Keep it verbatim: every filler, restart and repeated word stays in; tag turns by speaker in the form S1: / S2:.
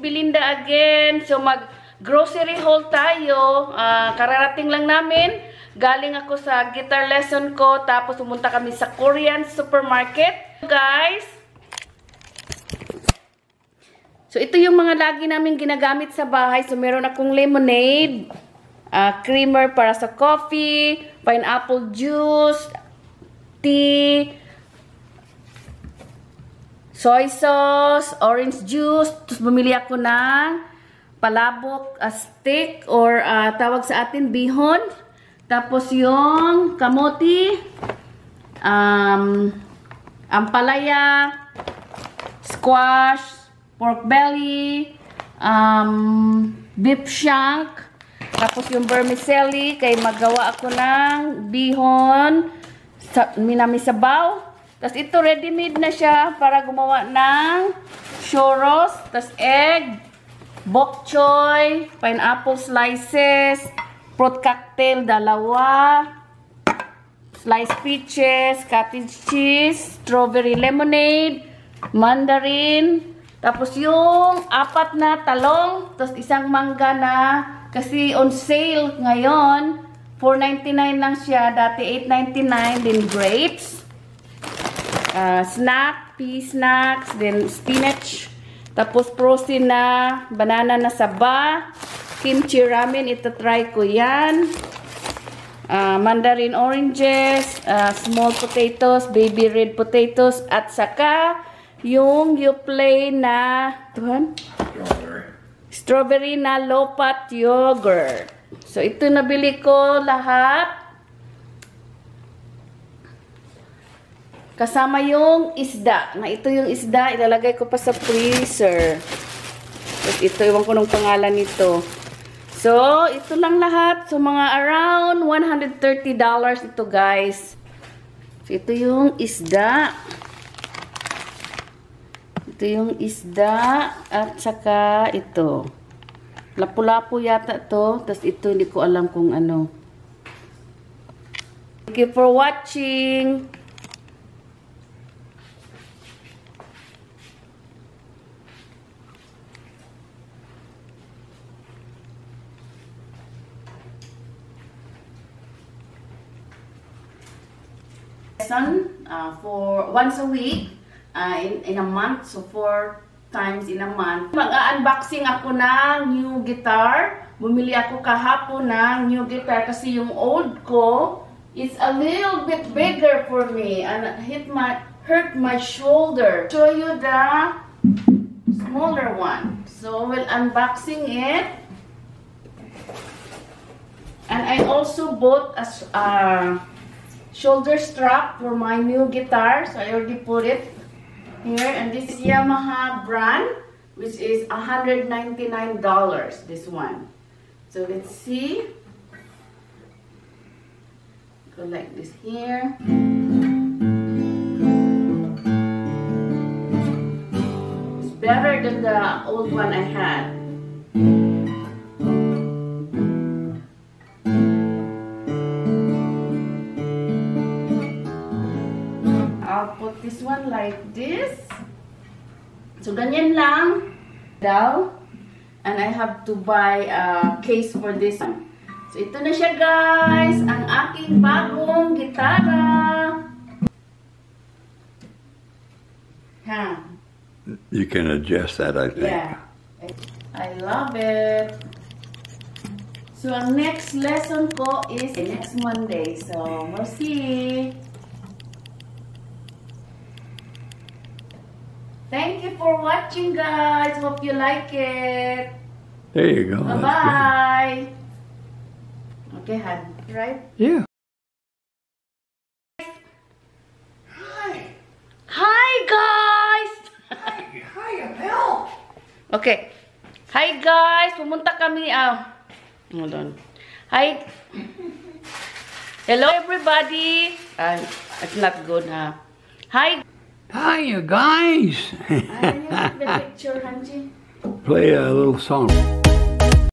S1: Belinda again. So mag-grocery haul tayo. Uh, kararating lang namin. Galing ako sa guitar lesson ko. Tapos pumunta kami sa Korean supermarket. Guys. So ito yung mga lagi namin ginagamit sa bahay. So meron akong lemonade. Uh, creamer para sa coffee. Pineapple juice. Tea. Soy sauce, orange juice. Tapos bumili ako ng palabok, a stick, or uh, tawag sa atin, bihon. Tapos yung kamote, um, ampalaya, squash, pork belly, um, beef shank. Tapos yung vermicelli, kay magawa ako ng bihon, sa, minamisabaw. Tapos ito, ready-made na siya para gumawa ng churros. Tapos egg, bok choy, pineapple slices, fruit cocktail, dalawa, sliced peaches, cottage cheese, strawberry lemonade, mandarin. Tapos yung apat na talong, tapos isang mangga na, kasi on sale ngayon, four ninety-nine lang siya, dati eight ninety-nine, din grapes. Uh, snack, pea snacks, then spinach, tapos frozen na banana na saba, kimchi ramen, ito try ko yan, uh, mandarin oranges, uh, small potatoes, baby red potatoes, at saka yung Yoplait na tuhan? Strawberry na low-fat yogurt. So ito nabili ko lahat. Kasama yung isda. Na ito yung isda, ilalagay ko pa sa freezer. Tapos ito, iwan ko ng pangalan nito. So, ito lang lahat. So, mga around one hundred thirty dollars ito, guys. So, ito yung isda. Ito yung isda. At saka ito. Lapu-lapu yata to. Tapos ito, hindi ko alam kung ano. Thank you for watching. Uh, for once a week, uh, in, in a month, so four times in a month. Mag-unboxing ako ng new guitar. Bumili ako kahapon ng new guitar kasi yung old ko is a little bit bigger for me and hit my, hurt my shoulder. Show you the smaller one. So we'll unboxing it. And I also bought a uh, shoulder strap for my new guitar. So I already put it here. And this is Yamaha brand, which is one hundred ninety-nine dollars, this one. So let's see. Go like this here. It's better than the old one I had. I'll put this one like this. So, ganyan lang daw. And I have to buy a case for this one. So, ito na siya, guys. Ang aking bagong gitara. Huh.
S2: You can adjust that, I think.
S1: Yeah. I love it. So, ang next lesson ko is next Monday. So, we'll see. Thank you for watching, guys. Hope you like it.
S2: There you go.
S1: Bye-bye. Okay, Han. Right?
S2: Yeah.
S1: Hi. Hi, guys.
S3: Hi, hi, Bill.
S1: Okay. Hi, guys. Pumunta kami. Ah, hold on. Hi. Hello, everybody. Uh, it's not good, huh? Hi.
S2: Hi, you guys.
S1: I need the picture, Hanji.
S2: Play a little song.